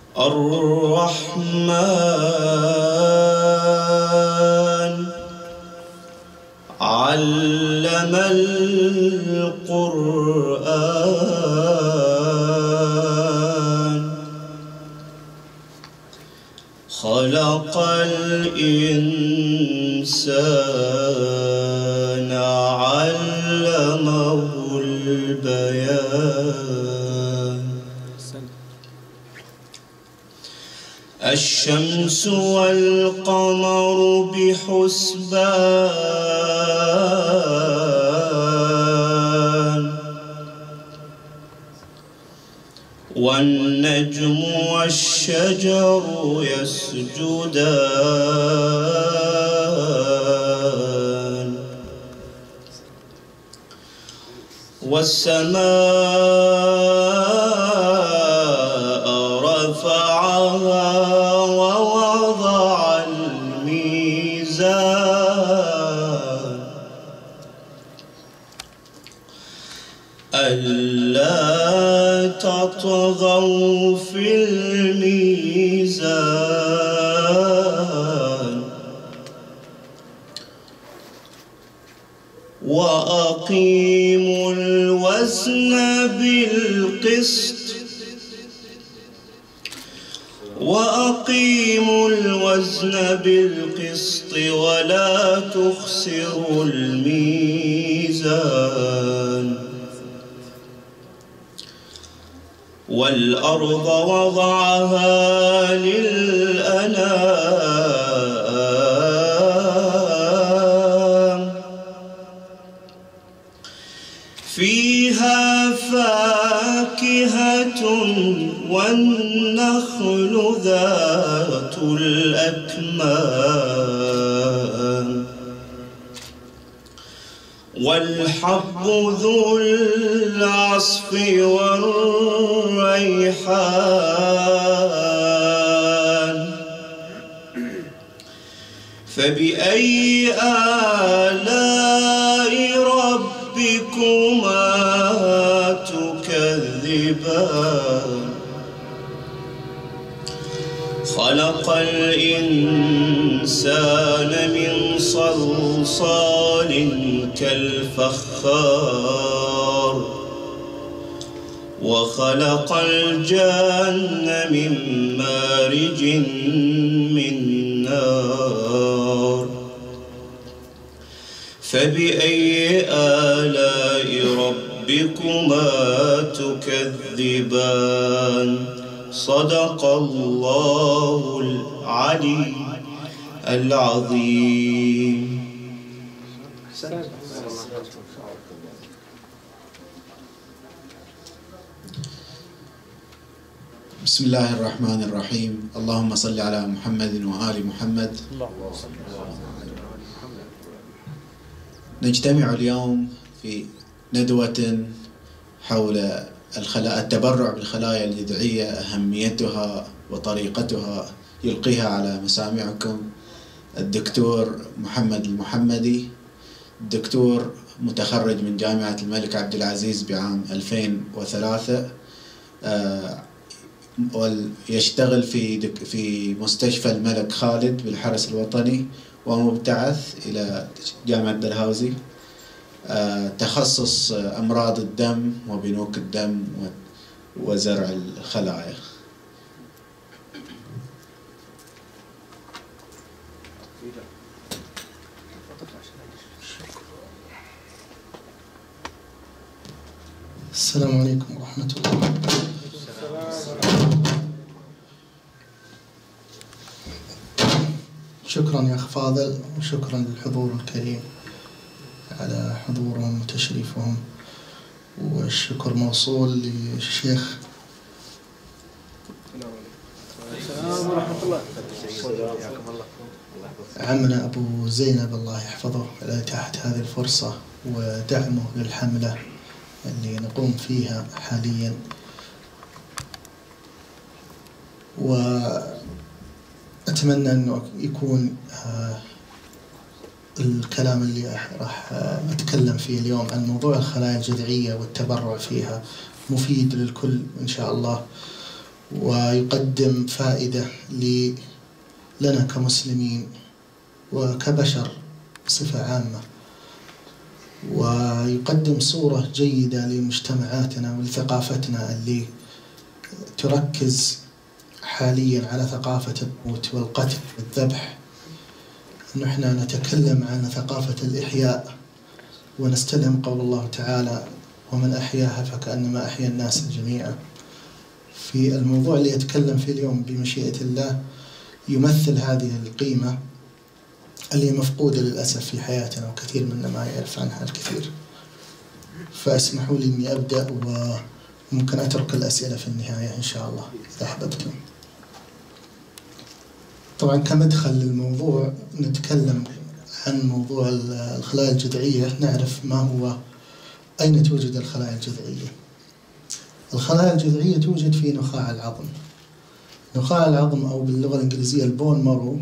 الرحمن علم القرآن خلق الإنسان علمه البيان. الشمس والقمر بحسبان والنجم والشجر يسجدان والسماء رفعها ووضع الميزان ألا تطغوا في الميزان وأقيموا الوزن بالقسط ولا تخسروا الميزان. والأرض وضعها للأنام فيها فاكهة والنخل ذات الأكمام والحب ذو العصف والريحان. فبأي آلاء ربكما تكذبان. خلق الإنسان من صلصال كالفخار وخلق الجن من مارج من نار. فبأي آلاء ربكما تكذبان. صدق الله العلي العظيم. بسم الله الرحمن الرحيم. اللهم صل على محمد وآل محمد. نجتمع اليوم في ندوة حول التبرع بالخلايا الجذعية، أهميتها وطريقتها، يلقيها على مسامعكم الدكتور محمد المحمدي، دكتور متخرج من جامعة الملك عبد العزيز بعام 2003، ويشتغل في مستشفى الملك خالد بالحرس الوطني، ومبتعث إلى جامعة دلهاوزي، تخصص أمراض الدم وبنوك الدم وزرع الخلايا. السلام عليكم ورحمة الله. شكرا يا أخ فاضل، وشكرا للحضور الكريم على حضورهم وتشريفهم، والشكر موصول للشيخ عمنا أبو زينب الله يحفظه على إتاحة هذه الفرصة ودعمه للحملة اللي نقوم فيها حاليا. وأتمنى أنه يكون الكلام اللي راح أتكلم فيه اليوم عن موضوع الخلايا الجذعية والتبرع فيها مفيد للكل إن شاء الله. ويقدم فائدة لنا كمسلمين وكبشر بصفة عامة، ويقدم صورة جيدة لمجتمعاتنا ولثقافتنا اللي تركز حاليا على ثقافة الموت والقتل والذبح. نحن نتكلم عن ثقافة الإحياء ونستلهم قول الله تعالى: ومن أحياها فكأنما أحيا الناس جميعا. في الموضوع اللي أتكلم فيه اليوم بمشيئة الله يمثل هذه القيمة اللي مفقودة للأسف في حياتنا، وكثير منا ما يعرف عنها الكثير. فاسمحوا لي إني أبدأ، وممكن أترك الأسئلة في النهاية إن شاء الله إذا أحببتم. طبعا كمدخل للموضوع نتكلم عن موضوع الخلايا الجذعية. نعرف ما هو، أين توجد الخلايا الجذعية؟ الخلايا الجذعية توجد في نخاع العظم. نخاع العظم أو باللغة الإنجليزية البون مارو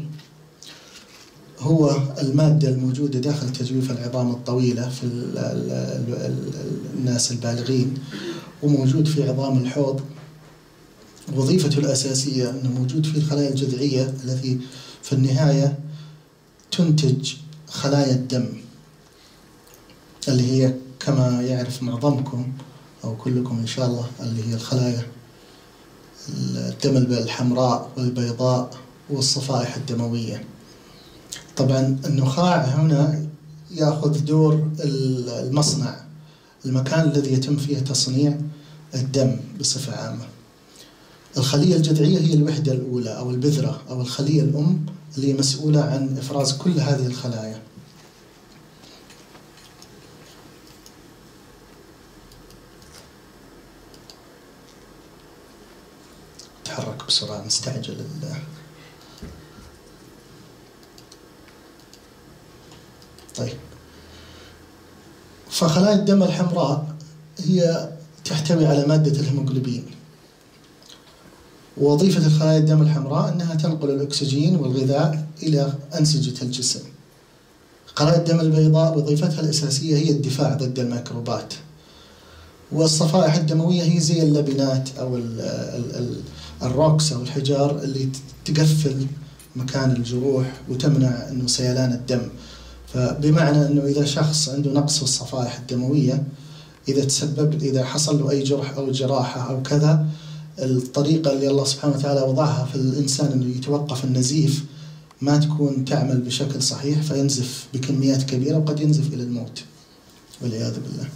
هو المادة الموجودة داخل تجويف العظام الطويلة في الناس البالغين، وموجود في عظام الحوض. وظيفته الأساسية أنه موجود فيه الخلايا الجذعية التي في النهاية تنتج خلايا الدم، اللي هي كما يعرف معظمكم أو كلكم إن شاء الله اللي هي الخلايا الدم الحمراء والبيضاء والصفائح الدموية. طبعا النخاع هنا يأخذ دور المصنع، المكان الذي يتم فيه تصنيع الدم بصفة عامة. الخلية الجذعية هي الوحدة الأولى أو البذرة أو الخلية الأم اللي مسؤولة عن إفراز كل هذه الخلايا. تحرك بسرعة، نستعجل. طيب، فخلايا الدم الحمراء هي تحتوي على مادة الهيموغلوبين، ووظيفة الخلايا الدم الحمراء أنها تنقل الأكسجين والغذاء إلى أنسجة الجسم. خلايا الدم البيضاء وظيفتها الأساسية هي الدفاع ضد الميكروبات. والصفائح الدموية هي زي اللبنات أو الروكس أو الحجار اللي تقفل مكان الجروح وتمنع إنه سيلان الدم. فبمعنى إنه إذا شخص عنده نقص في الصفائح الدموية، إذا حصل له أي جرح أو جراحة أو كذا، الطريقة اللي الله سبحانه وتعالى وضعها في الإنسان إنه يتوقف النزيف ما تكون تعمل بشكل صحيح، فينزف بكميات كبيرة وقد ينزف إلى الموت والعياذ بالله.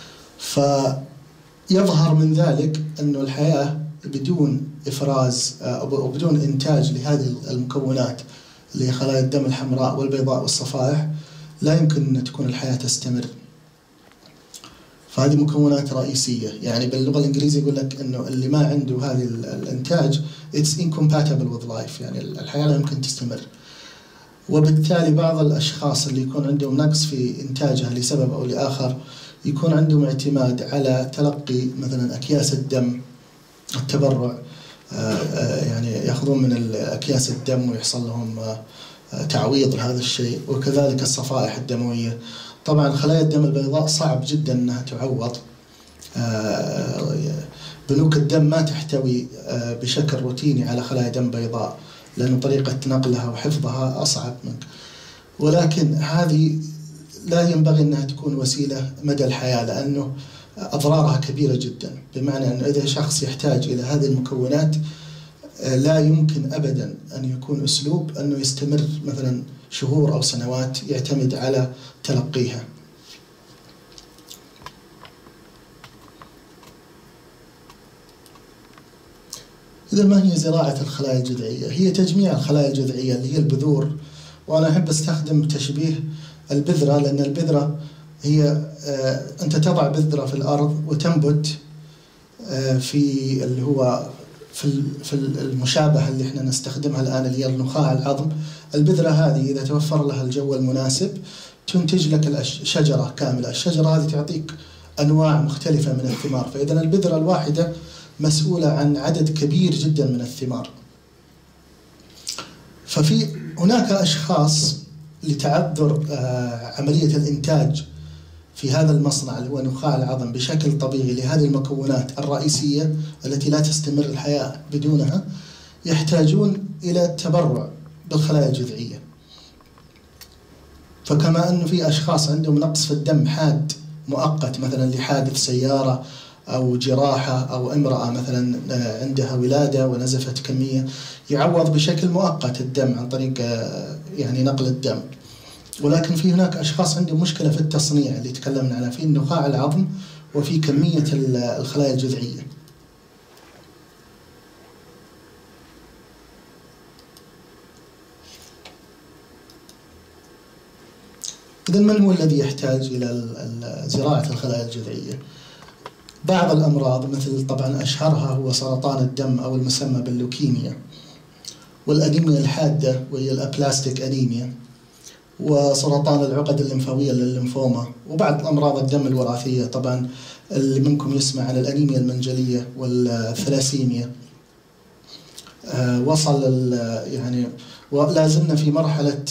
فيظهر من ذلك أنه الحياة بدون إفراز أو بدون إنتاج لهذه المكونات اللي هي خلايا الدم الحمراء والبيضاء والصفائح لا يمكن أن تكون الحياة تستمر. فهذه مكونات رئيسية. يعني باللغة الإنجليزية يقول لك إنه اللي ما عنده هذه الإنتاج it's incompatible with life، يعني الحياة لا يمكن تستمر. وبالتالي بعض الأشخاص اللي يكون عندهم نقص في إنتاجها لسبب أو لآخر يكون عندهم اعتماد على تلقي مثلا أكياس الدم، التبرع، يعني يأخذون من أكياس الدم ويحصل لهم تعويض لهذا الشيء. وكذلك الصفائح الدموية. طبعا خلايا الدم البيضاء صعب جدا أنها تعوض. بنوك الدم ما تحتوي بشكل روتيني على خلايا دم بيضاء، لأن طريقة نقلها وحفظها أصعب منك. ولكن هذه لا ينبغي أنها تكون وسيلة مدى الحياة، لأنه أضرارها كبيرة جدا. بمعنى أنه إذا شخص يحتاج إلى هذه المكونات لا يمكن أبدا أن يكون أسلوب أنه يستمر مثلا شهور أو سنوات يعتمد على تلقيها. إذا ما هي زراعة الخلايا الجذعية؟ هي تجميع الخلايا الجذعية اللي هي البذور. وأنا أحب أستخدم تشبيه البذرة، لأن البذرة هي أنت تضع بذرة في الأرض وتنبت في اللي هو في المشابهة اللي احنا نستخدمها الآن اللي هي نخاع العظم. البذرة هذه إذا توفر لها الجو المناسب تنتج لك شجرة كاملة. الشجرة هذه تعطيك أنواع مختلفة من الثمار. فإذا البذرة الواحدة مسؤولة عن عدد كبير جدا من الثمار. هناك أشخاص لتعذر عملية الإنتاج في هذا المصنع اللي هو نخاع العظم بشكل طبيعي لهذه المكونات الرئيسية التي لا تستمر الحياة بدونها، يحتاجون إلى التبرع بالخلايا الجذعية. فكما أنه في أشخاص عندهم نقص في الدم حاد مؤقت، مثلا لحادث سيارة أو جراحة، أو امرأة مثلا عندها ولادة ونزفت كمية، يعوض بشكل مؤقت الدم عن طريق يعني نقل الدم. ولكن في هناك أشخاص عندهم مشكلة في التصنيع اللي تكلمنا عنها، في نخاع العظم وفي كمية الخلايا الجذعية. إذا من هو الذي يحتاج إلى زراعة الخلايا الجذعية؟ بعض الأمراض، مثل طبعا أشهرها هو سرطان الدم أو المسمى باللوكيميا، والأنيميا الحادة وهي الأبلاستيك أنيميا، وسرطان العقد الليمفاوية للليمفوما، وبعض أمراض الدم الوراثية. طبعا اللي منكم يسمع عن الأنيميا المنجلية والثلاسيميا. وصل يعني ولا زلنا في مرحلة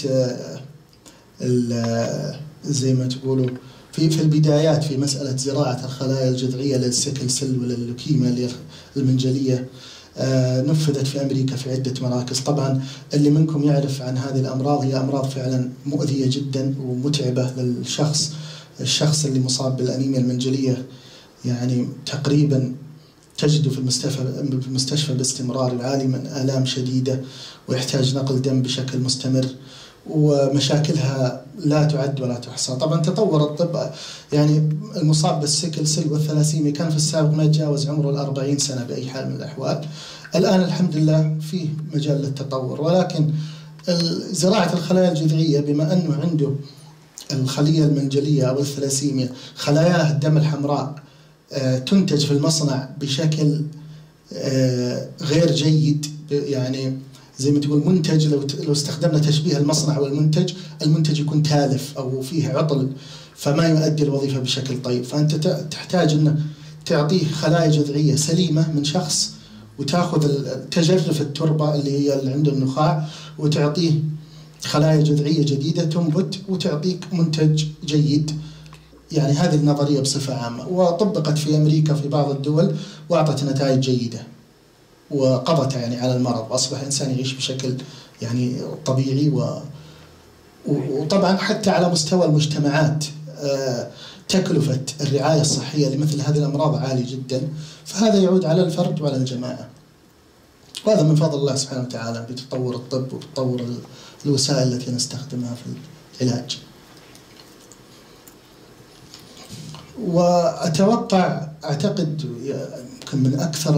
زي ما تقولوا في البدايات في مسألة زراعة الخلايا الجذعية للسيكل سيل ولللوكيميا المنجلية. نفذت في أمريكا في عدة مراكز. طبعا اللي منكم يعرف عن هذه الأمراض، هي أمراض فعلا مؤذية جدا ومتعبة للشخص. الشخص اللي مصاب بالأنيميا المنجلية يعني تقريبا تجده في المستشفى باستمرار، يعاني من آلام شديدة ويحتاج نقل دم بشكل مستمر، ومشاكلها لا تعد ولا تحصى. طبعا تطور الطب، يعني المصاب بالسيكل سيل والثلاسيميا كان في السابق ما يتجاوز عمره 40 سنة بأي حال من الأحوال. الآن الحمد لله فيه مجال للتطور، ولكن زراعة الخلايا الجذعية بما أنه عنده الخلية المنجلية أو الثلاسيميا خلايا الدم الحمراء تنتج في المصنع بشكل غير جيد، يعني زي ما تقول منتج، لو استخدمنا تشبيه المصنع والمنتج، المنتج يكون تالف أو فيه عطل فما يؤدي الوظيفة بشكل طيب. فأنت تحتاج أن تعطيه خلايا جذعية سليمة من شخص، وتأخذ تجرف التربة اللي عنده النخاع وتعطيه خلايا جذعية جديدة تنبت وتعطيك منتج جيد. يعني هذه النظرية بصفة عامة، وطبقت في أمريكا في بعض الدول وأعطت نتائج جيدة وقضت يعني على المرض، وأصبح إنسان يعيش بشكل يعني طبيعي. وطبعا حتى على مستوى المجتمعات تكلفة الرعاية الصحية لمثل هذه الأمراض عالي جدا، فهذا يعود على الفرد وعلى الجماعة. وهذا من فضل الله سبحانه وتعالى بتطور الطب وتطور الوسائل التي نستخدمها في العلاج. وأتوقع أعتقد يمكن من أكثر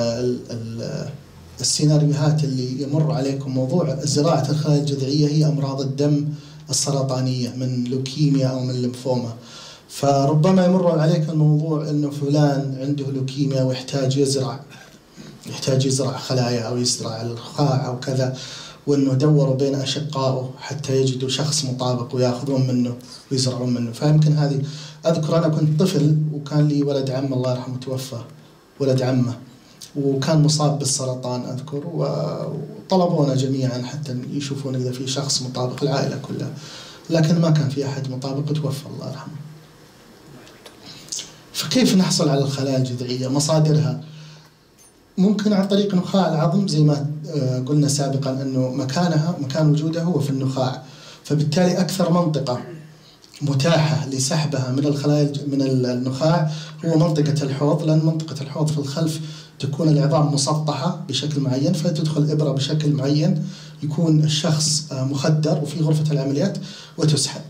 السيناريوهات اللي يمر عليكم موضوع زراعة الخلايا الجذعية هي أمراض الدم السرطانية من لوكيميا أو من ليمفوما. فربما يمر عليك الموضوع أنه فلان عنده لوكيميا ويحتاج يزرع خلايا أو يزرع النخاع أو كذا، وأنه دوروا بين أشقائه حتى يجدوا شخص مطابق ويأخذون منه ويزرعون منه. فيمكن هذه أذكر أنا كنت طفل وكان لي ولد عم الله يرحمه توفى، ولد عمه، وكان مصاب بالسرطان أذكر، وطلبونا جميعا حتى يشوفون إذا في شخص مطابق، العائلة كلها، لكن ما كان في أحد مطابق، توفى الله يرحمه. فكيف نحصل على الخلايا الجذعية؟ مصادرها ممكن عن طريق نخاع العظم، زي ما قلنا سابقا أنه مكان وجودها هو في النخاع، فبالتالي أكثر منطقة متاحة لسحبها من الخلايا من النخاع هو منطقة الحوض، لأن منطقة الحوض في الخلف تكون العظام مسطحة بشكل معين، فتدخل إبرة بشكل معين، يكون الشخص مخدر وفي غرفة العمليات وتسحب.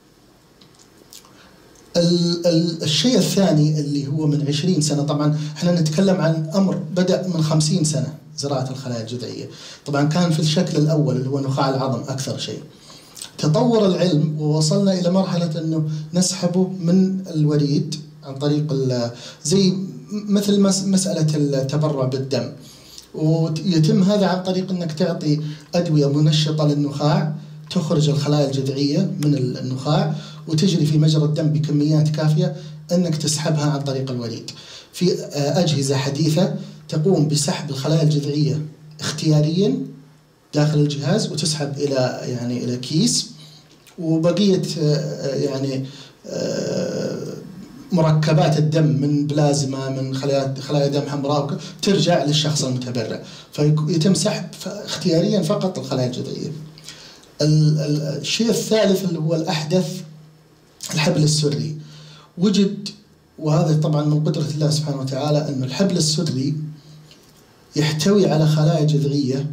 الشيء الثاني اللي هو من 20 سنة، طبعا احنا نتكلم عن أمر بدأ من 50 سنة زراعة الخلايا الجذعية. طبعا كان في الشكل الأول اللي هو نخاع العظم أكثر شيء. تطور العلم ووصلنا إلى مرحلة أنه نسحبه من الوريد عن طريق زي مثل مسألة التبرع بالدم، ويتم هذا عن طريق أنك تعطي أدوية منشطة للنخاع تخرج الخلايا الجذعية من النخاع وتجري في مجرى الدم بكميات كافية أنك تسحبها عن طريق الوريد. في أجهزة حديثة تقوم بسحب الخلايا الجذعية اختياريا داخل الجهاز وتسحب إلى كيس، وبقية مركبات الدم من بلازما، من خلايا دم حمراء، ترجع للشخص المتبرع، فيتم سحب اختياريا فقط الخلايا الجذعية. الشيء الثالث اللي هو الأحدث، الحبل السري. وجد، وهذا طبعا من قدرة الله سبحانه وتعالى، أن الحبل السري يحتوي على خلايا جذعية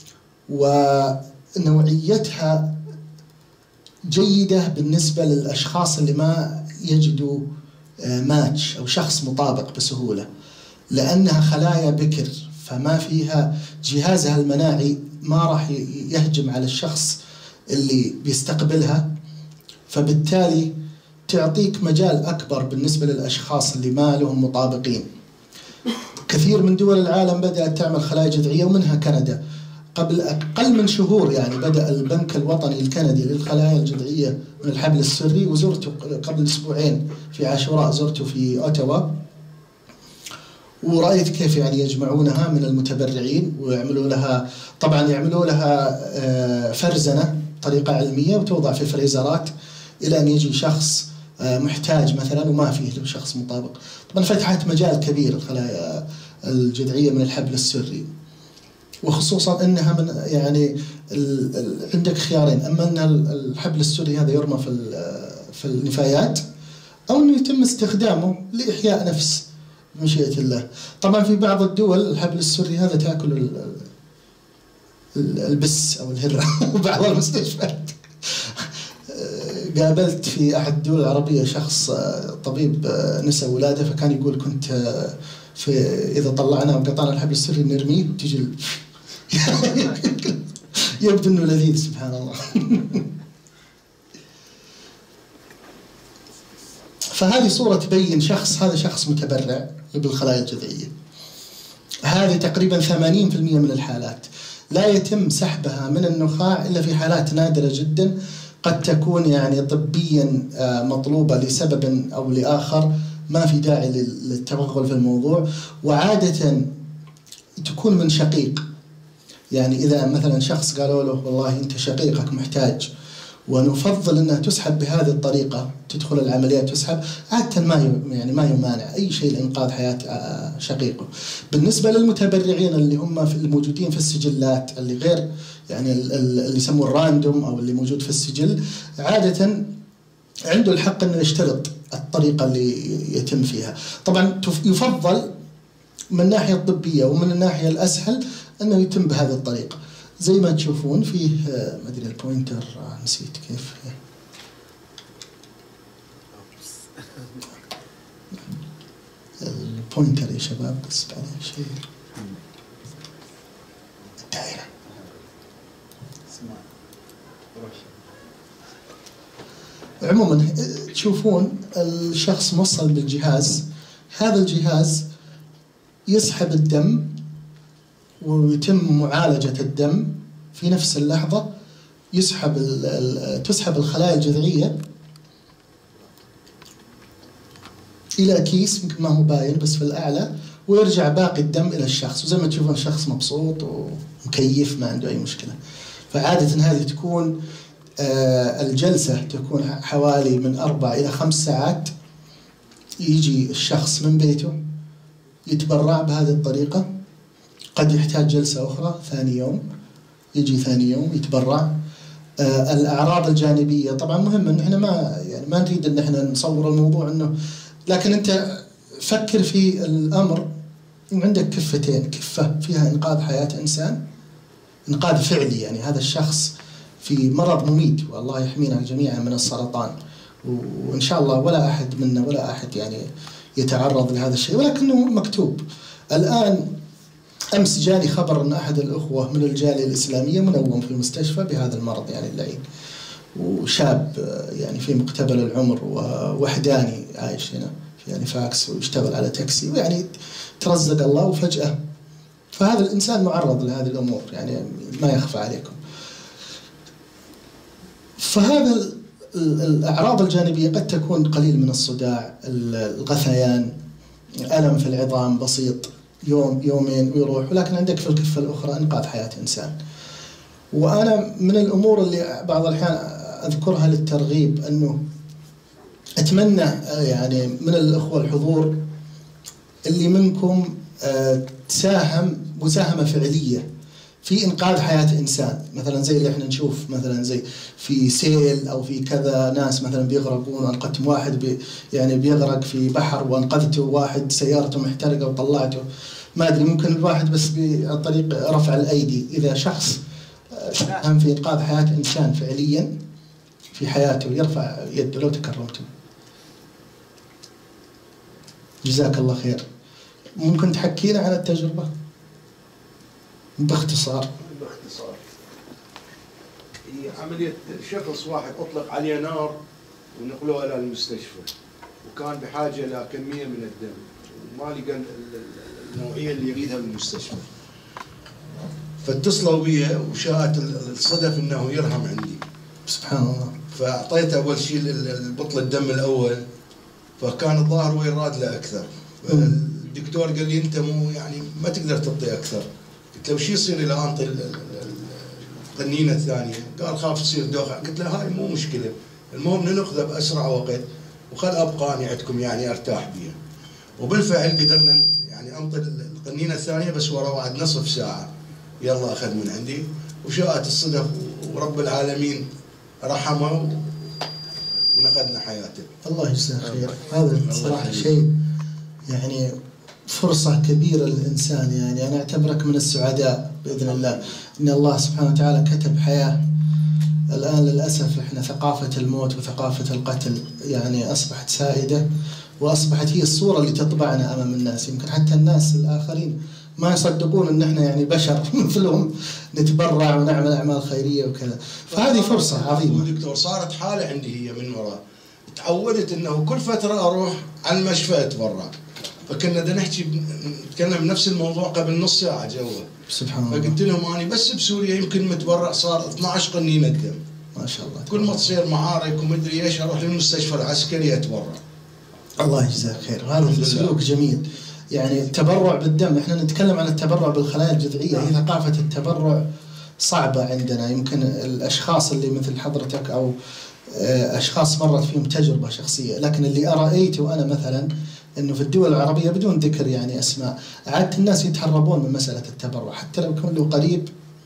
ونوعيتها جيدة بالنسبة للأشخاص اللي ما يجدوا ماتش أو شخص مطابق بسهولة، لأنها خلايا بكر، فما فيها جهازها المناعي ما راح يهجم على الشخص اللي بيستقبلها، فبالتالي تعطيك مجال أكبر بالنسبة للأشخاص اللي ما لهم مطابقين. كثير من دول العالم بدأت تعمل خلايا جذعية، ومنها كندا. قبل أقل من شهور يعني بدأ البنك الوطني الكندي للخلايا الجذعية من الحبل السري، وزرته قبل أسبوعين في عاشوراء، زرته في أوتاوا، ورأيت كيف يعني يجمعونها من المتبرعين ويعملوا لها، طبعا يعملوا لها فرزنة طريقة علمية، وتوضع في فريزرات إلى أن يجي شخص محتاج مثلا وما فيه له شخص مطابق. طبعا فتحت مجال كبير الخلايا الجذعية من الحبل السري، وخصوصا انها من يعني عندك خيارين: اما ان الحبل السري هذا يرمى في النفايات، او انه يتم استخدامه لاحياء نفس بمشيئة الله. طبعا في بعض الدول الحبل السري هذا تاكل البس او الهرة وبعض المستشفيات. قابلت في احد الدول العربية شخص طبيب نساء ولاده، فكان يقول كنت اذا طلعنا وقطعنا الحبل السري نرميه تجي يبدو انه لذيذ سبحان الله. فهذه صورة تبين هذا شخص متبرع بالخلايا الجذعية. هذه تقريبا 80% من الحالات لا يتم سحبها من النخاع إلا في حالات نادرة جدا، قد تكون يعني طبيا مطلوبة لسبب أو لآخر، ما في داعي للتوغل في الموضوع، وعادة تكون من شقيق. يعني إذا مثلا شخص قالوا له والله أنت شقيقك محتاج ونفضل أنها تسحب بهذه الطريقة، تدخل العمليات تسحب، عادة ما يمانع أي شيء لإنقاذ حياة شقيقه. بالنسبة للمتبرعين اللي هم الموجودين في السجلات، اللي غير يعني اللي يسموه الراندوم أو اللي موجود في السجل، عادة عنده الحق أنه يشترط الطريقة اللي يتم فيها. طبعا يفضل من الناحية الطبية ومن الناحية الأسهل أنه يتم بهذه الطريقة. زي ما تشوفون فيه ما أدري البوينتر نسيت كيف البوينتر يا شباب، بس بعدين شيء الدائرة. عموما تشوفون الشخص موصل بالجهاز، هذا الجهاز يسحب الدم ويتم معالجة الدم في نفس اللحظة، تسحب الخلايا الجذعية إلى كيس يمكن ما هو باين بس في الأعلى، ويرجع باقي الدم إلى الشخص، وزي ما تشوفون الشخص مبسوط ومكيف ما عنده أي مشكلة. فعادة هذه تكون الجلسة تكون حوالي من 4 إلى 5 ساعات. يجي الشخص من بيته يتبرع بهذه الطريقة، قد يحتاج جلسة أخرى ثاني يوم، يجي ثاني يوم يتبرع. الأعراض الجانبية طبعا مهم إن إحنا ما نريد إن إحنا نصور الموضوع إنه، لكن أنت فكر في الأمر. عندك كفتين، كفة فيها إنقاذ حياة إنسان، إنقاذ فعلي، يعني هذا الشخص في مرض مميت والله يحمينا جميعا من السرطان، وإن شاء الله ولا أحد منا ولا أحد يعني يتعرض لهذا الشيء، ولكنه مكتوب. الآن أمس جاني خبر أن أحد الأخوة من الجالية الإسلامية منوم في المستشفى بهذا المرض يعني اللعين، وشاب يعني في مقتبل العمر ووحداني عايش هنا في هاليفاكس ويشتغل على تاكسي، ويعني ترزق الله وفجأة. فهذا الإنسان معرض لهذه الأمور يعني ما يخفى عليكم. فهذا الأعراض الجانبية قد تكون قليل من الصداع، الغثيان، ألم في العظام بسيط، يوم يومين ويروح، ولكن عندك في الكفة الأخرى إنقاذ حياة إنسان. وأنا من الأمور اللي بعض الأحيان أذكرها للترغيب أنه أتمنى يعني من الأخوة الحضور اللي منكم تساهم مساهمة فعلية في إنقاذ حياة إنسان، مثلا زي اللي احنا نشوف مثلا زي في سيل أو في كذا ناس مثلا بيغرقون، وأنقذتم واحد يعني بيغرق في بحر وأنقذته واحد سيارته محترقة وطلعته، ما أدري ممكن الواحد بس عن طريق رفع الأيدي. إذا شخص ساهم في إنقاذ حياة إنسان فعليا في حياته يرفع يده لو تكرمتم. جزاك الله خير. ممكن تحكينا عن التجربة باختصار؟ باختصار، هي عملية شخص واحد أطلق عليه نار ونقلوه إلى المستشفى، وكان بحاجة إلى كمية من الدم وما لقى النوعية اللي يريدها من المستشفى، فاتصلوا بي وشاءت الصدف أنه يرهم عندي. سبحان الله. فأعطيته أول شيء البطل الدم الأول، فكان الظاهر وين راد له أكثر. الدكتور قال لي أنت مو يعني ما تقدر تعطي أكثر. قلت له وش يصير إذا أنطي القنينة الثانية؟ قال خاف تصير دوخة. قلت له هاي مو مشكلة، المهم نأخذه بأسرع وقت وخل أبقاني عندكم يعني أرتاح بيها. وبالفعل قدرنا يعني أنطي القنينة الثانية بس ورا بعد نصف ساعة يلا أخذ من عندي، وشاءت الصدف ورب العالمين رحمه ونقذنا حياته. الله يجزاه خير. هذا صراحة شيء يعني فرصة كبيرة للإنسان، يعني أنا أعتبرك من السعداء بإذن الله إن الله سبحانه وتعالى كتب حياة. الآن للأسف إحنا ثقافة الموت وثقافة القتل يعني أصبحت سائدة، وأصبحت هي الصورة اللي تطبعنا أمام الناس. يمكن حتى الناس الآخرين ما يصدقون إن إحنا يعني بشر مثلهم نتبرع ونعمل أعمال خيرية وكذا. فهذه فرصة عظيمة. دكتور صارت حالة عندي هي من وراء، تعودت إنه كل فترة أروح على المشفى أتبرع، فكنا بدنا نحكي نتكلم بنفس الموضوع قبل نص ساعة جوا. سبحان الله. فقلت لهم أنا بس بسوريا يمكن متبرع صار 12 قنينة دم. ما شاء الله. كل ما تصير معارك ومدري ايش اروح للمستشفى العسكري اتبرع. الله يجزاك خير. هذا سلوك جميل. يعني التبرع بالدم، احنا نتكلم عن التبرع بالخلايا الجذعية. هي ثقافة التبرع صعبة عندنا. يمكن الاشخاص اللي مثل حضرتك او اشخاص مرت فيهم تجربة شخصية، لكن اللي رأيته انا مثلا انه في الدول العربية بدون ذكر يعني اسماء، عادة الناس يتهربون من مسألة التبرع حتى لو كان له قريب،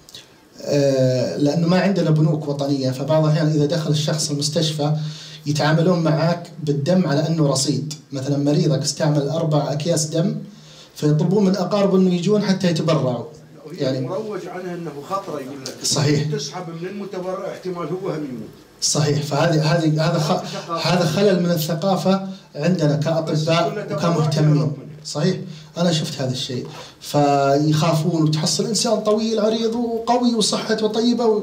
لأنه ما عندنا بنوك وطنية. فبعض الأحيان إذا دخل الشخص المستشفى يتعاملون معك بالدم على أنه رصيد، مثلا مريضك استعمل 4 أكياس دم فيطلبون من أقاربه أنه يجون حتى يتبرعوا. يعني مروج عنها أنه خطرة، يقول لك صحيح تسحب من المتبرع احتمال هو هم يموت. صحيح. هذا خلل من الثقافة عندنا كأطباء وكمهتمين. صحيح. أنا شفت هذا الشيء، فيخافون وتحصل إنسان طويل عريض وقوي وصحته طيبة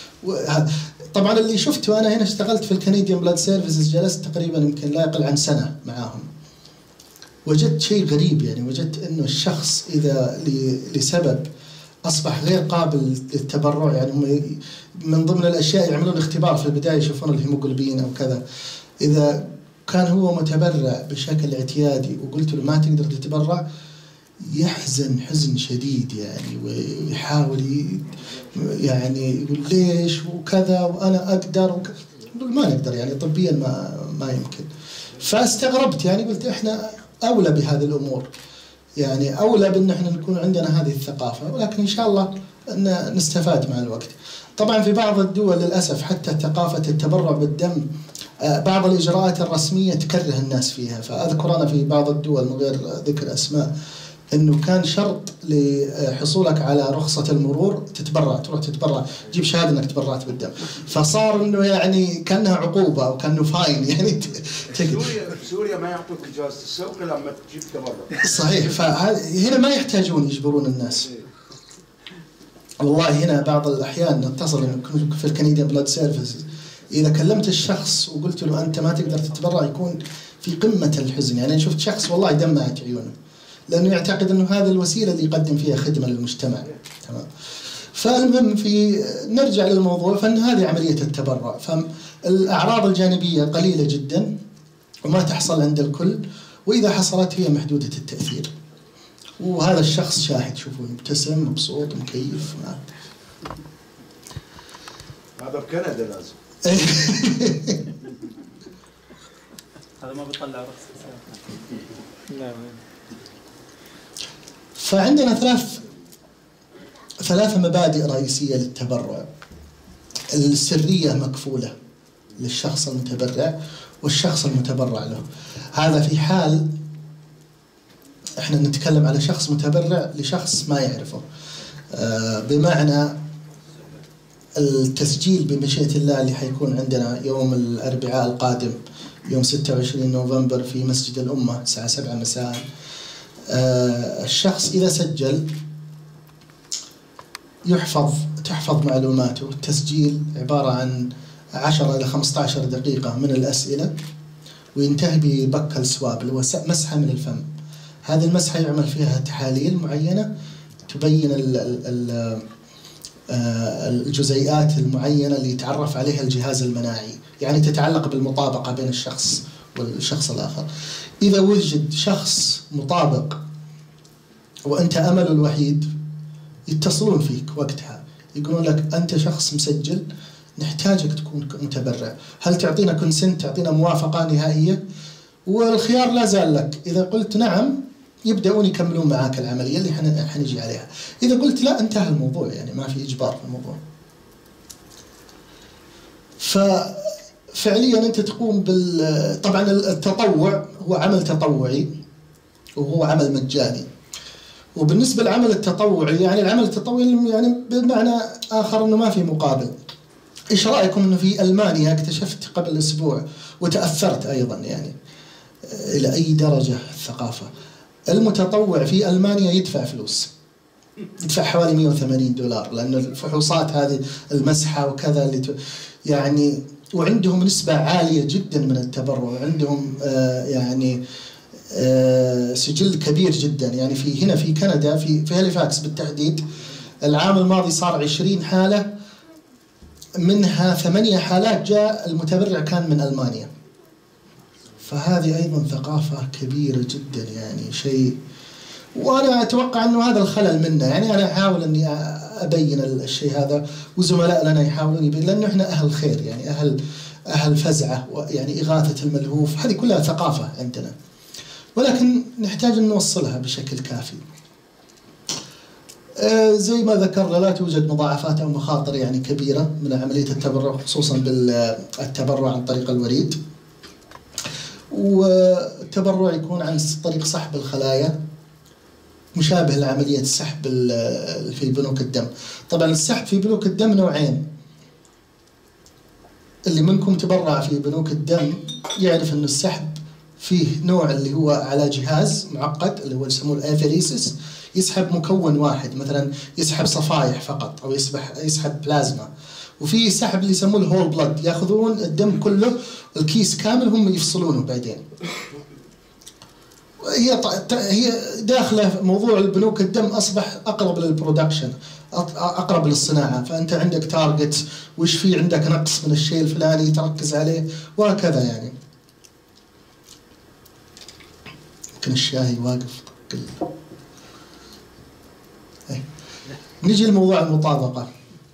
طبعا اللي شفته أنا هنا اشتغلت في الكنديان بلاد سيرفيسز، جلست تقريبا يمكن لا يقل عن سنة معاهم. وجدت شيء غريب، يعني وجدت إنه الشخص إذا لسبب أصبح غير قابل للتبرع، يعني من ضمن الأشياء يعملون اختبار في البداية يشوفون الهيموغلوبين أو كذا، إذا كان هو متبرع بشكل اعتيادي وقلت له ما تقدر تتبرع يحزن حزن شديد يعني، ويحاول يعني يقول ليش وكذا وأنا أقدر ما نقدر يعني طبيا ما يمكن. فاستغربت يعني، قلت إحنا أولى بهذه الأمور، يعني أولى بأن إحنا نكون عندنا هذه الثقافة، ولكن إن شاء الله أن نستفاد مع الوقت. طبعا في بعض الدول للأسف حتى ثقافة التبرع بالدم بعض الإجراءات الرسمية تكره الناس فيها. فأذكر أنا في بعض الدول من غير ذكر أسماء أنه كان شرط لحصولك على رخصة المرور تتبرع، تروح تتبرع تجيب شهادة أنك تبرعت بالدم، فصار أنه يعني كأنها عقوبة أو كأنه فاين يعني. سوريا ما يعطوك إجازة السوق لما تجيب تبرع. صحيح. فهنا ما يحتاجون يجبرون الناس. والله هنا بعض الأحيان نتصل في الكنديان بلاد سيرفيسز، إذا كلمت الشخص وقلت له أنت ما تقدر تتبرع يكون في قمة الحزن. يعني شفت شخص والله دمعت عيونه، لأنه يعتقد أنه هذا الوسيلة اللي يقدم فيها خدمة للمجتمع. تمام. فالمهم نرجع للموضوع، فإن هذه عملية التبرع، فالأعراض الجانبية قليلة جدا وما تحصل عند الكل، وإذا حصلت هي محدودة التأثير. وهذا الشخص شاهد، شوفوا مبتسم مبسوط مكيف. هذا بكندا لازم. هذا ما بيطلع رأس. لا. فعندنا ثلاث مبادئ رئيسية للتبرع. السرية مكفولة للشخص المتبرع والشخص المتبرع له. هذا في حال احنا نتكلم على شخص متبرع لشخص ما يعرفه، بمعنى التسجيل بمشيئة الله اللي حيكون عندنا يوم الأربعاء القادم يوم 26 نوفمبر في مسجد الأمة الساعة 7 مساء. الشخص إذا سجل تحفظ معلوماته. التسجيل عبارة عن 10 إلى 15 دقيقة من الأسئلة، وينتهي ببكل سواب اللي هو مسحة من الفم. هذه المسحة يعمل فيها تحاليل معينة تبين الجزيئات المعينة اللي يتعرف عليها الجهاز المناعي، يعني تتعلق بالمطابقة بين الشخص والشخص الآخر. إذا وجد شخص مطابق وأنت أمله الوحيد يتصلون فيك وقتها يقولون لك أنت شخص مسجل، نحتاجك تكون متبرع، هل تعطينا كونسنت، تعطينا موافقة نهائية؟ والخيار لا زال لك. إذا قلت نعم يبدأون يكملون معاك العملية اللي حنجي عليها. إذا قلت لا انتهى الموضوع، يعني ما في إجبار في الموضوع. ففعليا أنت تقوم طبعا التطوع هو عمل تطوعي وهو عمل مجاني. وبالنسبة للعمل التطوعي، يعني العمل التطوعي يعني بمعنى آخر أنه ما في مقابل. إيش رأيكم أنه في ألمانيا اكتشفت قبل أسبوع وتأثرت أيضا يعني إلى أي درجة الثقافة. المتطوع في ألمانيا يدفع فلوس، يدفع حوالي $180 لأن الفحوصات هذه المسحة وكذا يعني، وعندهم نسبة عالية جدا من التبرع، وعندهم يعني سجل كبير جدا. يعني هنا في كندا في هاليفاكس بالتحديد العام الماضي صار 20 حالة، منها 8 حالات جاء المتبرع كان من ألمانيا. فهذه أيضا ثقافة كبيرة جدا، يعني شيء. وأنا أتوقع أنه هذا الخلل منا، يعني أنا أحاول أني أبين الشيء هذا، وزملاء لنا يحاولون يبين، لأنه إحنا أهل خير، يعني أهل فزعة، يعني إغاثة الملهوف، هذه كلها ثقافة عندنا، ولكن نحتاج أن نوصلها بشكل كافي. زي ما ذكرنا لا توجد مضاعفات أو مخاطر يعني كبيرة من عملية التبرع، خصوصا بالتبرع عن طريق الوريد. والتبرع يكون عن طريق سحب الخلايا مشابه لعملية السحب في بنوك الدم. طبعا السحب في بنوك الدم نوعين، اللي منكم تبرع في بنوك الدم يعرف أن السحب فيه نوع اللي هو على جهاز معقد اللي هو يسموه الافيريسيس، يسحب مكون واحد، مثلا يسحب صفائح فقط أو يسحب بلازما. وفي سحب اللي يسموه الهول بلد، ياخذون الدم كله الكيس كامل هم يفصلونه بعدين. هي داخله موضوع البنوك الدم أصبح أقرب للبرودكشن، أقرب للصناعة. فأنت عندك تارجت، وش في عندك نقص من الشيء الفلاني تركز عليه وهكذا يعني. يمكن الشاهي واقف. نجي لموضوع المطابقة.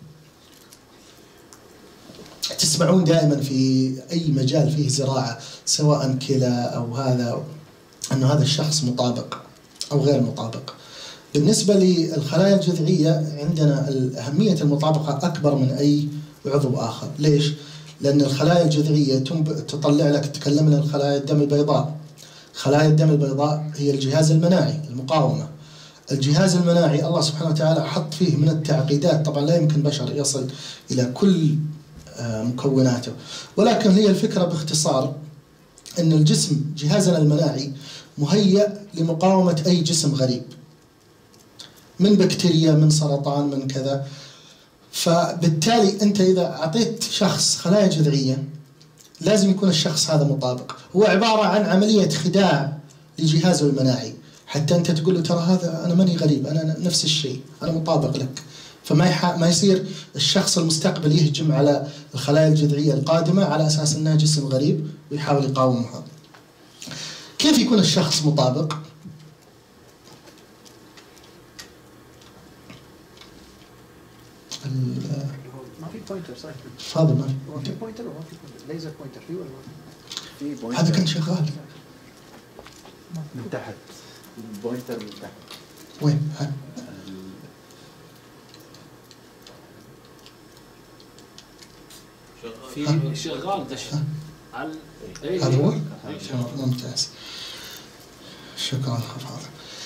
تسمعون دائما في أي مجال فيه زراعة سواء كلى أو هذا أنه هذا الشخص مطابق أو غير مطابق. بالنسبة للخلايا الجذعية عندنا أهمية المطابقة أكبر من أي عضو آخر. ليش؟ لأن الخلايا الجذعية تطلع لك، تكلمنا عن خلايا الدم البيضاء. خلايا الدم البيضاء هي الجهاز المناعي، المقاومة. الجهاز المناعي الله سبحانه وتعالى حط فيه من التعقيدات، طبعا لا يمكن بشر يصل إلى كل مكوناته، ولكن هي الفكرة باختصار أن الجسم جهازنا المناعي مهيأ لمقاومة أي جسم غريب، من بكتيريا، من سرطان، من كذا. فبالتالي أنت إذا أعطيت شخص خلايا جذعية لازم يكون الشخص هذا مطابق. هو عبارة عن عملية خداع لجهازه المناعي، حتى أنت تقول له ترى هذا أنا ماني غريب، أنا نفس الشيء، أنا مطابق لك. فما يصير الشخص المستقبل يهجم على الخلايا الجذعية القادمة على أساس أنها جسم غريب ويحاول يقاومها. كيف يكون الشخص مطابق؟ ما في بوينتر صحيح؟ تفضل. ما في بوينتر وما في ليزر بوينتر، في ولا ما هذا كان شغال من تحت البوينتر من تحت وين؟ ها؟ في شغال دش على هذا هو؟ ممتاز، شكرا حفاظ.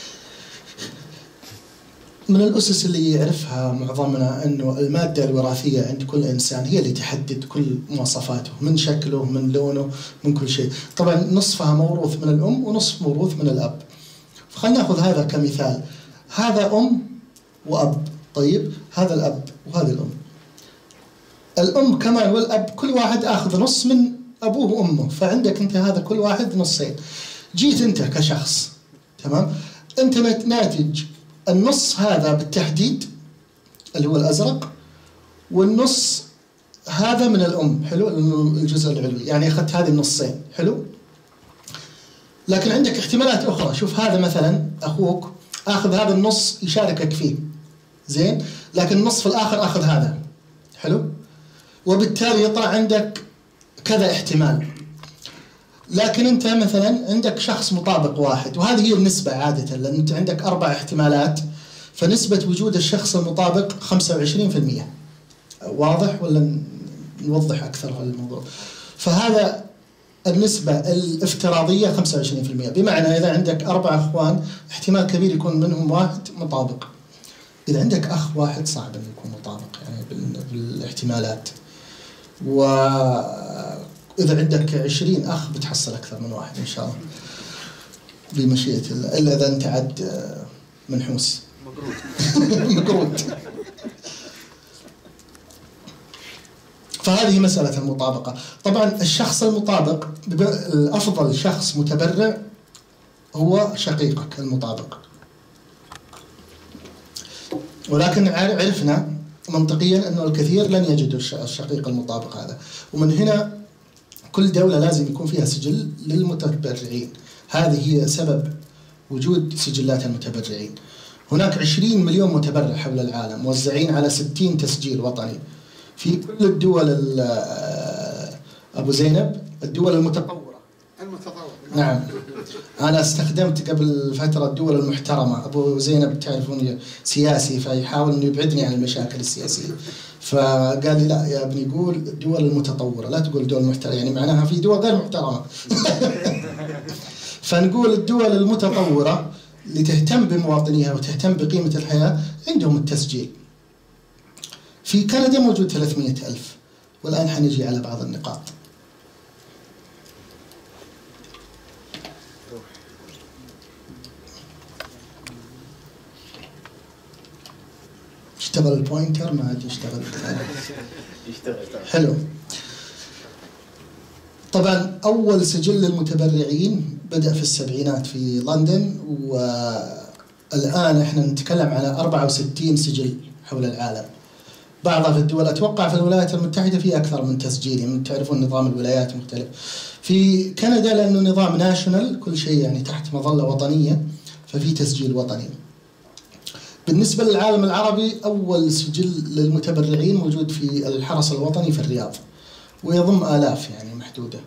من الأسس اللي يعرفها معظمنا أنه المادة الوراثية عند كل إنسان هي اللي تحدد كل مواصفاته، من شكله، من لونه، من كل شيء. طبعا نصفها موروث من الأم ونصف موروث من الأب. فخلنا نأخذ هذا كمثال، هذا أم وأب، طيب هذا الأب وهذه الأم. الأم كمان والأب كل واحد آخذ نص من أبوه وأمه، فعندك أنت هذا كل واحد نصين. جيت أنت كشخص، تمام، أنت ناتج النص هذا بالتحديد اللي هو الأزرق، والنص هذا من الأم، حلو، الجزء العلوي، يعني أخذت هذه النصين، حلو. لكن عندك احتمالات أخرى، شوف هذا مثلا أخوك أخذ هذا النص يشاركك فيه، زين، لكن النصف الآخر أخذ هذا، حلو، وبالتالي يطلع عندك كذا احتمال. لكن أنت مثلا عندك شخص مطابق واحد، وهذه هي النسبة عادة، لأن أنت عندك 4 احتمالات، فنسبة وجود الشخص المطابق 25%. واضح ولا نوضح أكثر في الموضوع؟ فهذا النسبة الافتراضية 25%، بمعنى إذا عندك 4 أخوان احتمال كبير يكون منهم واحد مطابق. إذا عندك أخ واحد صعب أن يكون مطابق يعني بالاحتمالات، وإذا عندك 20 أخ بتحصل أكثر من واحد إن شاء الله بمشيئة الله، إلا إذا أنت عاد منحوس مقرود. فهذه مسألة المطابقة. طبعا الشخص المطابق، الأفضل شخص متبرع هو شقيقك المطابق، ولكن عرفنا منطقيا أنه الكثير لن يجدوا الشقيق المطابق هذا، ومن هنا كل دولة لازم يكون فيها سجل للمتبرعين. هذه هي سبب وجود سجلات المتبرعين. هناك 20 مليون متبرع حول العالم موزعين على 60 تسجيل وطني في كل الدول. أبو زينب، الدول المتطورة. نعم، أنا استخدمت قبل فترة الدول المحترمة. أبو زينب تعرفون سياسي، فيحاول أنه يبعدني عن المشاكل السياسية، فقال لي لا يا ابني قول الدول المتطورة، لا تقول دول محترمة، يعني معناها في دول غير محترمة. فنقول الدول المتطورة اللي تهتم بمواطنيها وتهتم بقيمة الحياة عندهم التسجيل. في كندا موجود 300,000، والآن حنجي على بعض النقاط. اشتغل البوينتر؟ ما عاد يشتغل. حلو. طبعا أول سجل للمتبرعين بدأ في السبعينات في لندن، والآن احنا نتكلم على 64 سجل حول العالم. بعضها في الدول، أتوقع في الولايات المتحدة في أكثر من تسجيل، يعني تعرفون نظام الولايات مختلف. في كندا لأنه نظام ناشونال، كل شيء يعني تحت مظلة وطنية، ففي تسجيل وطني. بالنسبة للعالم العربي أول سجل للمتبرعين موجود في الحرس الوطني في الرياض، ويضم آلاف يعني محدودة،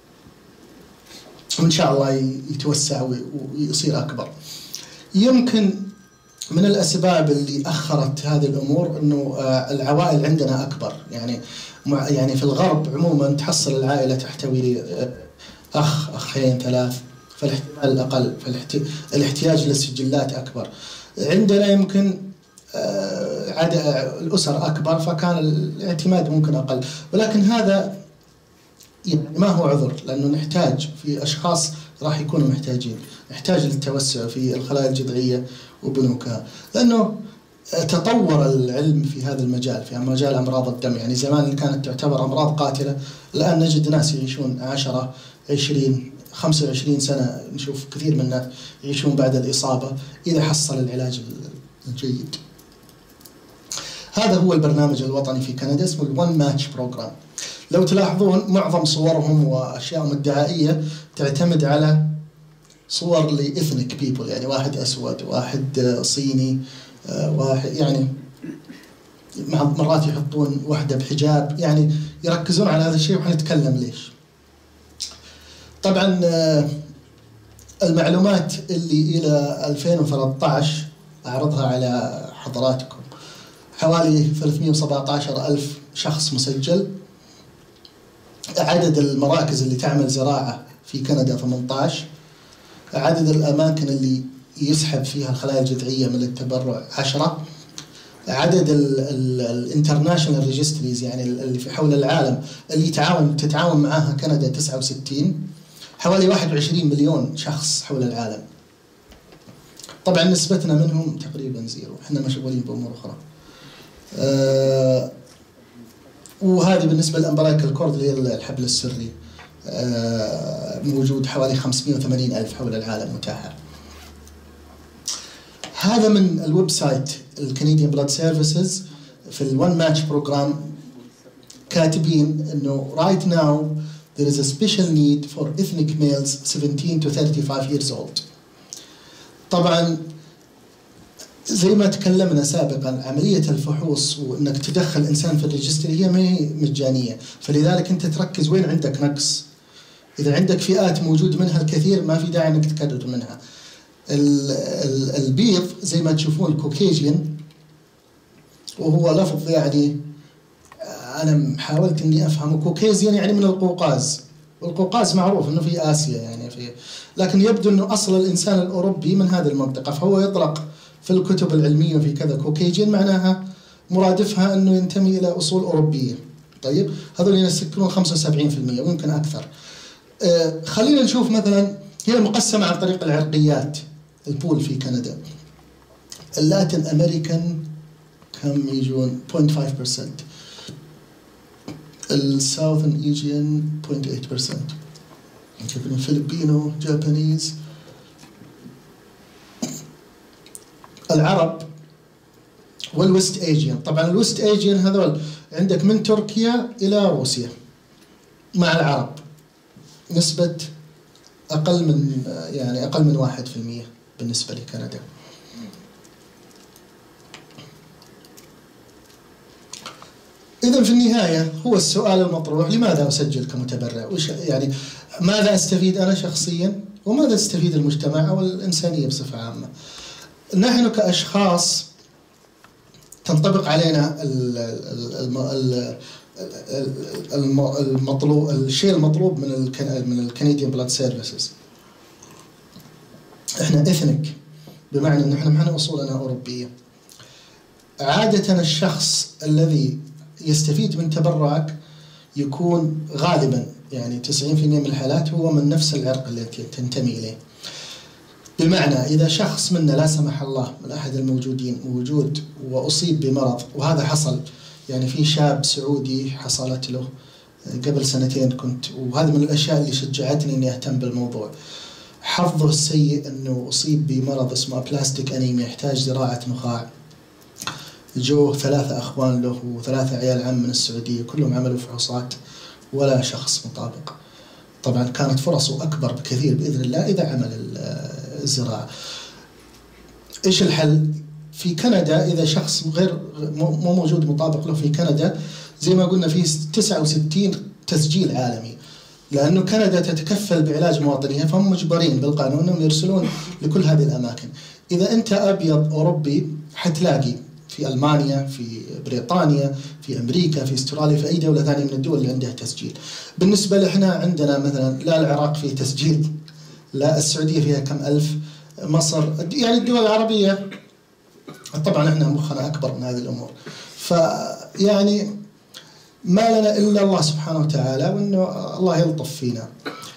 وإن شاء الله يتوسع ويصير أكبر. يمكن من الأسباب اللي أخرت هذه الأمور أنه العوائل عندنا أكبر، يعني في الغرب عموما تحصل العائلة تحتوي أخ، أخين، 3، فالاحتمال أقل، فالاحتياج للسجلات أكبر. عندنا يمكن الأسر أكبر، فكان الاعتماد ممكن أقل، ولكن هذا يعني ما هو عذر، لأنه نحتاج في أشخاص راح يكونوا محتاجين، نحتاج للتوسع في الخلايا الجذعية وبنوكها، لأنه تطور العلم في هذا المجال، في مجال أمراض الدم. يعني زمان كانت تعتبر أمراض قاتلة، الآن نجد ناس يعيشون 10 20 25 سنة، نشوف كثير من الناس يعيشون بعد الإصابة إذا حصل العلاج الجيد. هذا هو البرنامج الوطني في كندا، اسمه الون ماتش بروجرام. لو تلاحظون معظم صورهم وأشياءهم الدعائية تعتمد على صور لإثنيك بيبل، يعني واحد أسود، واحد صيني، واحد يعني مرات يحطون واحدة بحجاب، يعني يركزون على هذا الشيء، وحنتكلم ليش. طبعا المعلومات اللي إلى 2013 أعرضها على حضراتكم. حوالي 317,000 شخص مسجل. عدد المراكز اللي تعمل زراعة في كندا 18. عدد الأماكن اللي يسحب فيها الخلايا الجذعية من التبرع 10. عدد الانترناشونال ريجستريز يعني اللي في حول العالم اللي تتعاون معها كندا 69. حوالي 21 مليون شخص حول العالم. طبعا نسبتنا منهم تقريبا زيرو، احنا مشغولين بأمور أخرى. وهذه بالنسبة للأمبلايكال كورد اللي هي الحبل السري، موجود حوالي 580,000 حول العالم متاحة. هذا من الويب سايت الكنديان بلاد سيرفيسز في الون ماتش بروجرام، كاتبين انه right now there is a special need for ethnic males 17 to 35 years old. طبعا زي ما تكلمنا سابقا، عملية الفحوص وانك تدخل انسان في الريجستري هي ما هي مجانية، فلذلك انت تركز وين عندك نقص. اذا عندك فئات موجود منها الكثير ما في داعي انك تكرر منها. البيض زي ما تشوفون الكوكيجين، وهو لفظ يعني انا حاولت اني افهمه. كوكيزيان يعني من القوقاز، والقوقاز معروف انه في اسيا يعني في، لكن يبدو انه اصل الانسان الاوروبي من هذه المنطقه، فهو يطلق في الكتب العلميه وفي كذا كوكيجين معناها مرادفها انه ينتمي الى اصول اوروبيه. طيب هذول يسكنون 75% ويمكن اكثر. خلينا نشوف مثلا، هي مقسمه عن طريق العرقيات. البول في كندا اللاتن امريكان كم يجون 0.5%، الساوثن ايجيان 0.8%، الفلبينو، جابانيز، العرب والويست ايجيان. طبعا الويست ايجيان هذول عندك من تركيا الى روسيا مع العرب، نسبة اقل من 1% بالنسبة لكندا. إذا في النهاية هو السؤال المطروح: لماذا أسجل كمتبرع؟ وش يعني ماذا أستفيد أنا شخصيا، وماذا تستفيد المجتمع أو الإنسانية بصفة عامة؟ نحن كأشخاص تنطبق علينا الشيء المطلوب من الكنديان بلاد سيرفيسز. احنا اثنيك، بمعنى ان احنا معنا اصولنا اوروبيه. عاده الشخص الذي يستفيد من تبرعك يكون غالبا يعني 90% من الحالات هو من نفس العرق اللي تنتمي اليه. بمعنى اذا شخص منا لا سمح الله من احد الموجودين موجود واصيب بمرض، وهذا حصل يعني في شاب سعودي حصلت له قبل سنتين كنت، وهذه من الاشياء اللي شجعتني اني اهتم بالموضوع. حظه السيء انه اصيب بمرض اسمه بلاستيك انيميا، يحتاج زراعه نخاع. جوه 3 اخوان له و3 عيال عم من السعوديه، كلهم عملوا فحوصات ولا شخص مطابق. طبعا كانت فرصه اكبر بكثير باذن الله اذا عمل الزراعه. ايش الحل؟ في كندا اذا شخص غير مو موجود مطابق له في كندا، زي ما قلنا في 69 تسجيل عالمي، لأنه كندا تتكفل بعلاج مواطنيها، فهم مجبرين بالقانون أنهم يرسلون لكل هذه الأماكن. إذا أنت أبيض أوروبي حتلاقي في ألمانيا، في بريطانيا، في أمريكا، في استراليا، في أي دولة ثانية من الدول اللي عندها تسجيل. بالنسبة لإحنا عندنا مثلا لا العراق فيه تسجيل، لا السعودية فيها كم ألف، مصر، يعني الدول العربية طبعا إحنا مخنا أكبر من هذه الأمور. فيعني ما لنا إلا الله سبحانه وتعالى، وأنه الله يلطف فينا.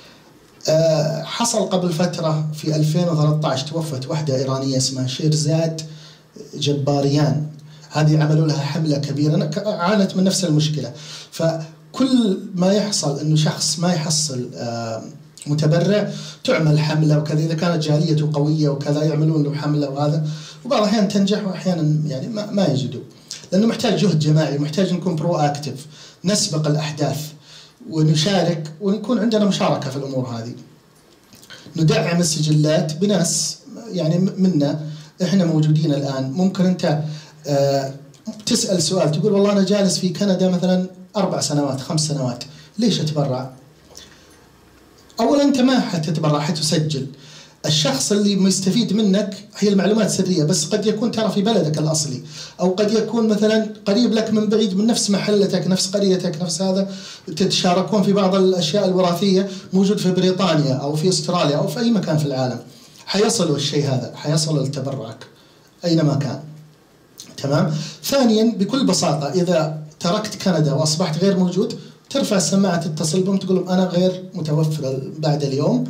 حصل قبل فترة في 2013 توفت واحدة إيرانية اسمها شيرزاد جباريان. هذه عملوا لها حملة كبيرة، عانت من نفس المشكلة. فكل ما يحصل أنه شخص ما يحصل متبرع تعمل حملة وكذا، إذا كانت جاليته قوية وكذا يعملون له حملة، وهذا وبعض الأحيان تنجح وأحيانا يعني ما يجدوا، لأنه محتاج جهد جماعي، محتاج نكون برو أكتف، نسبق الأحداث ونشارك ونكون عندنا مشاركة في الأمور هذه. ندعم السجلات بناس يعني منا، إحنا موجودين الآن. ممكن أنت تسأل سؤال تقول والله أنا جالس في كندا مثلا 4 سنوات 5 سنوات، ليش أتبرع؟ اولا انت ما حتتبرع، حتسجل. الشخص اللي مستفيد منك هي المعلومات سريه، بس قد يكون ترى في بلدك الاصلي، او قد يكون مثلا قريب لك من بعيد، من نفس محلتك، نفس قريتك، نفس هذا، تتشاركون في بعض الاشياء الوراثيه، موجود في بريطانيا او في استراليا او في اي مكان في العالم. حيصلوا الشيء هذا، حيصلوا لتبرعك اينما كان. تمام؟ ثانيا بكل بساطه اذا تركت كندا واصبحت غير موجود، ترفع السماعه، تتصل بهم، تقول لهم انا غير متوفر بعد اليوم،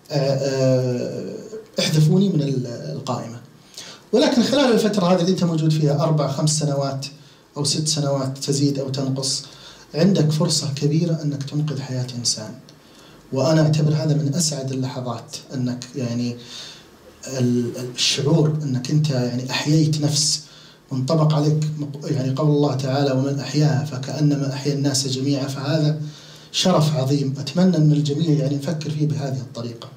احذفوني من القائمة. ولكن خلال الفترة هذه اللي أنت موجود فيها 4 5 سنوات أو 6 سنوات، تزيد أو تنقص، عندك فرصة كبيرة أنك تنقذ حياة إنسان. وأنا أعتبر هذا من أسعد اللحظات، أنك يعني الشعور أنك أنت يعني أحييت نفس، وانطبق عليك يعني قول الله تعالى ومن أحياها فكأنما أحيا الناس جميعا. فهذا شرف عظيم، أتمنى أن الجميع يعني نفكر فيه بهذه الطريقة.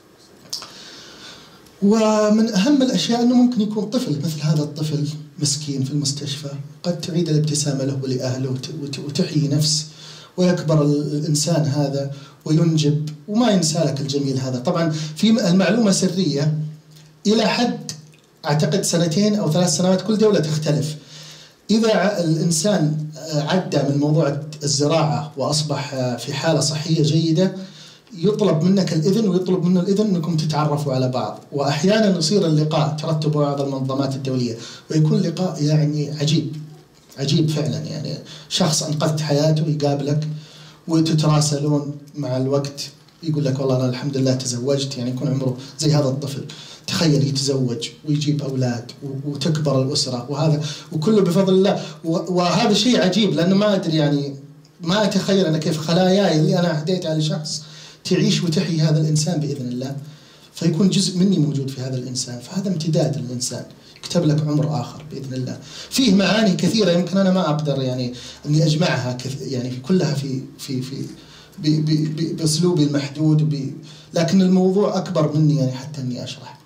ومن أهم الأشياء أنه ممكن يكون طفل مثل هذا الطفل مسكين في المستشفى، قد تعيد الابتسامة له ولأهله وتحيي نفس، ويكبر الإنسان هذا وينجب وما ينسى لك الجميل هذا. طبعا في المعلومة سرية إلى حد أعتقد 2 أو 3 سنوات، كل دولة تختلف. إذا الإنسان عدى من موضوع الزراعة وأصبح في حالة صحية جيدة، يطلب منك الإذن ويطلب منه الإذن أنكم تتعرفوا على بعض. وأحيانا يصير اللقاء، ترتب بعض المنظمات الدولية، ويكون لقاء يعني عجيب عجيب فعلا. يعني شخص أنقذت حياته يقابلك وتتراسلون مع الوقت، يقول لك والله أنا الحمد لله تزوجت، يعني يكون عمره زي هذا الطفل. تخيل يتزوج ويجيب أولاد وتكبر الأسرة، وهذا وكله بفضل الله. وهذا شيء عجيب، لأنه ما أدري يعني ما أتخيل أنا كيف خلاياي اللي أنا هديتها لشخص تعيش وتحيي هذا الإنسان بإذن الله، فيكون جزء مني موجود في هذا الإنسان. فهذا امتداد للإنسان، يكتب لك عمر آخر بإذن الله. فيه معاني كثيرة يمكن أنا ما أقدر يعني أني أجمعها يعني في كلها في بأسلوبي المحدود، لكن الموضوع أكبر مني يعني حتى أني أشرح.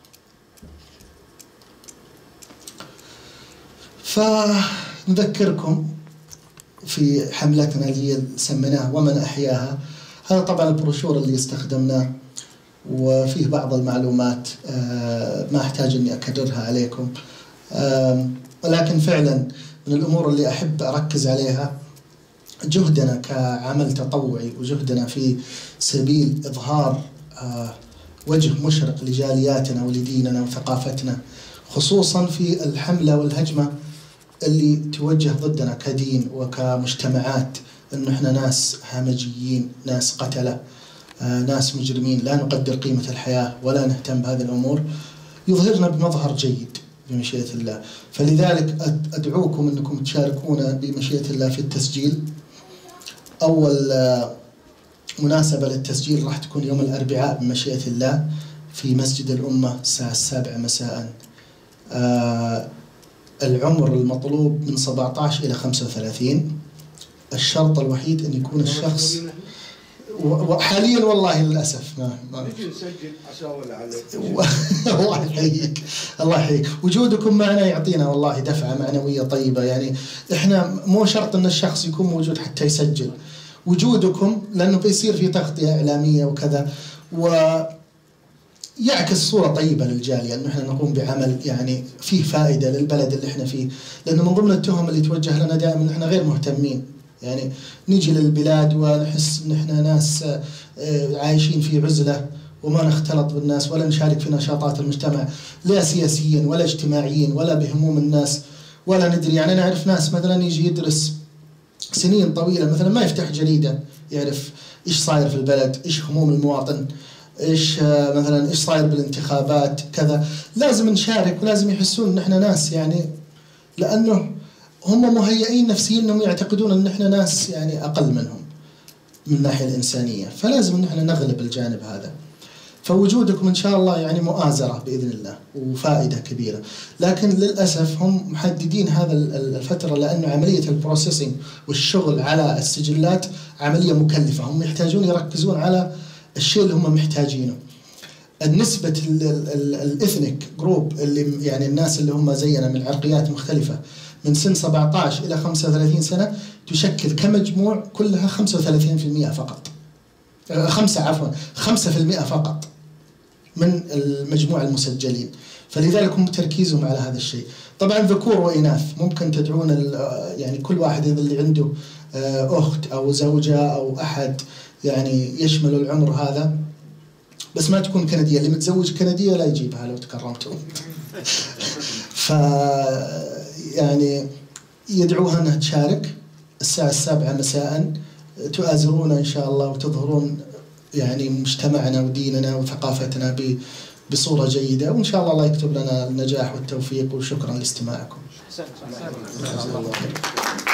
فنذكركم في حملتنا اللي سميناها ومن أحياها. هذا طبعا البروشور اللي استخدمناه، وفيه بعض المعلومات ما أحتاج أني أكررها عليكم، ولكن فعلا من الأمور اللي أحب أركز عليها جهدنا كعمل تطوعي، وجهدنا في سبيل إظهار وجه مشرق لجالياتنا ولديننا وثقافتنا، خصوصا في الحملة والهجمة اللي توجه ضدنا كدين وكمجتمعات، أنه إحنا ناس همجيين، ناس قتلة، ناس مجرمين، لا نقدر قيمة الحياة ولا نهتم بهذه الأمور، يظهرنا بمظهر جيد بمشيئة الله. فلذلك أدعوكم أنكم تشاركونا بمشيئة الله في التسجيل. أول مناسبة للتسجيل راح تكون يوم الأربعاء بمشيئة الله في مسجد الأمة الساعة 7 مساء. العمر المطلوب من 17 إلى 35. الشرط الوحيد أن يكون الشخص وحاليا والله للأسف ما نجي نسجل عشاور عليك. الله يحييك الله يحييك. وجودكم معنا يعطينا والله دفعة معنوية طيبة. يعني إحنا مو شرط أن الشخص يكون موجود حتى يسجل، وجودكم لأنه بيصير في تغطية إعلامية وكذا، ويعكس صورة طيبة للجالية أنه إحنا نقوم بعمل يعني فيه فائدة للبلد اللي إحنا فيه. لأنه من ضمن التهم اللي توجه لنا دائما إحنا غير مهتمين، يعني نيجي للبلاد ونحس ان احنا ناس عايشين في عزله وما نختلط بالناس ولا نشارك في نشاطات المجتمع، لا سياسيين ولا اجتماعيين ولا بهموم الناس ولا ندري. يعني انا اعرف ناس مثلا يجي يدرس سنين طويله مثلا ما يفتح جريده يعرف ايش صاير في البلد، ايش هموم المواطن، ايش مثلا ايش صاير بالانتخابات كذا. لازم نشارك ولازم يحسون ان احنا ناس، يعني لانه هم مهيئين نفسيا انهم يعتقدون ان احنا ناس يعني اقل منهم من الناحيه الانسانيه، فلازم ان احنا نغلب الجانب هذا. فوجودكم ان شاء الله يعني مؤازره باذن الله وفائده كبيره. لكن للاسف هم محددين هذا الفتره لانه عمليه البروسيسنج والشغل على السجلات عمليه مكلفه، هم يحتاجون يركزون على الشيء اللي هم محتاجينه. النسبه الاثنيك جروب اللي يعني الناس اللي هم زينا من عرقيات مختلفه من سن 17 إلى 35 سنة تشكل كمجموع كلها 35% فقط. 5% فقط من المجموع المسجلين، فلذلك هم تركيزهم على هذا الشيء. طبعا ذكور وإناث، ممكن تدعون يعني كل واحد اللي عنده أخت أو زوجة أو أحد يعني يشمل العمر هذا، بس ما تكون كندية. اللي متزوج كندية لا يجيبها لو تكرمتوا. يعني يدعوها أنها تشارك الساعة 7 مساء، تؤازرون إن شاء الله وتظهرون يعني مجتمعنا وديننا وثقافتنا بصورة جيدة، وإن شاء الله يكتب لنا النجاح والتوفيق. وشكرا لاستماعكم.